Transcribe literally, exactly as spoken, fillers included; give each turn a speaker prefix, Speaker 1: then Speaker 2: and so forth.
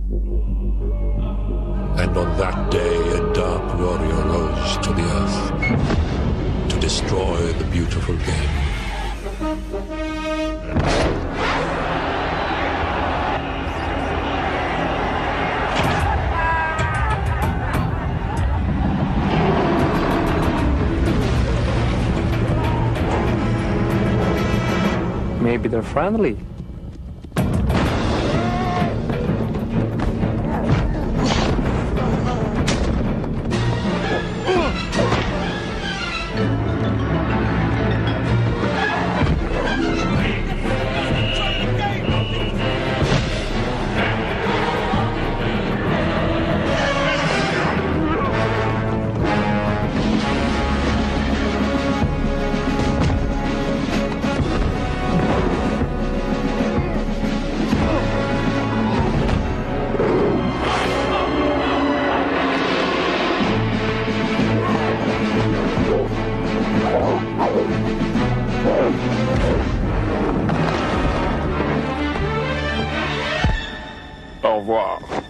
Speaker 1: And on that day, a dark warrior rose to the earth to destroy the beautiful game.
Speaker 2: Maybe they're friendly. Au revoir.